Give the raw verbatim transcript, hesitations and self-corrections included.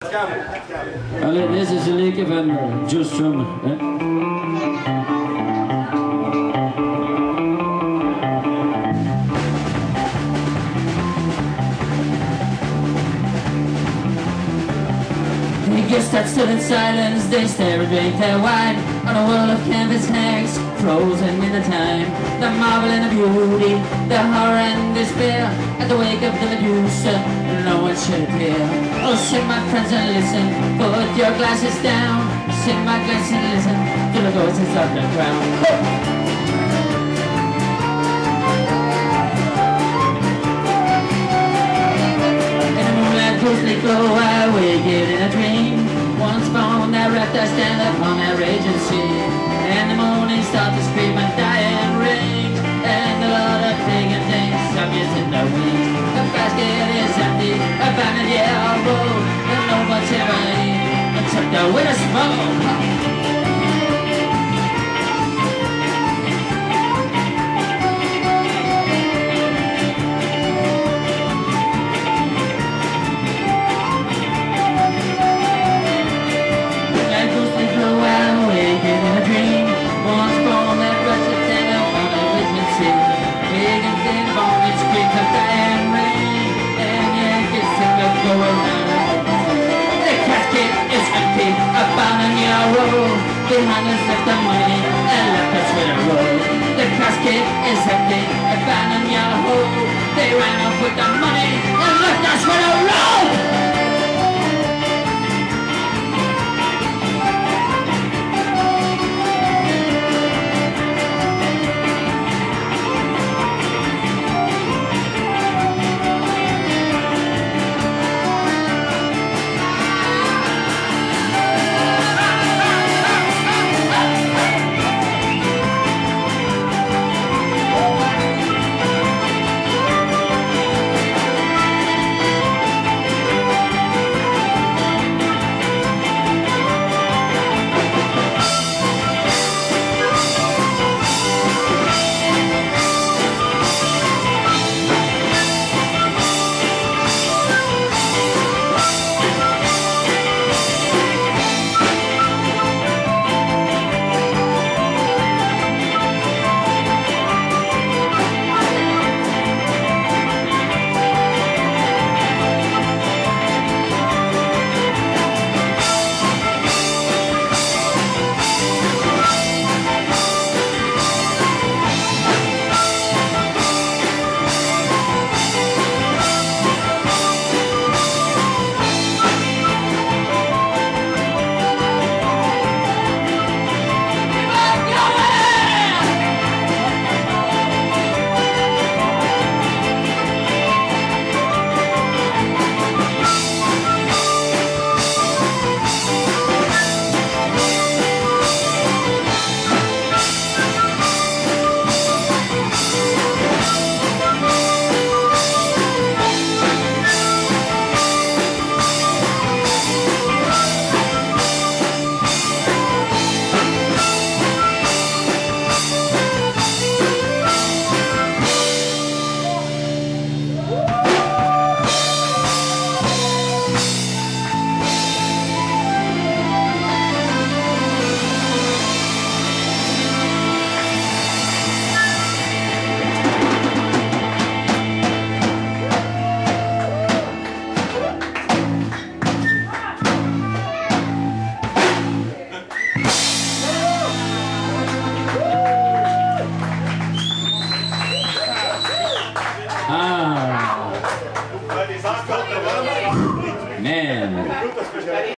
Allee, deze is een liedje van Joe Strummer. Hè? They stand still in silence, they stare and drink their wine on a world of canvas hags, frozen in the time. The marvel and the beauty, the horror and despair at the wake of the Medusa, no one should appear. Oh, sit my friends and listen, put your glasses down. Sit my glasses and listen to the voices of the crowd. In the moonlight ghostly glow, I wake it in a dream. Once born, that wrapped I stand upon that raging sea. And the morning starts to scream and die and ring. And the Lord of pagan things subject in the wings. The basket is empty, abandoned yellow road, and no one's ever in except the winter smoke. Behind us left the money and left us with a road. The casket is empty, abandoned your hole. They ran off with the money and left us with a road.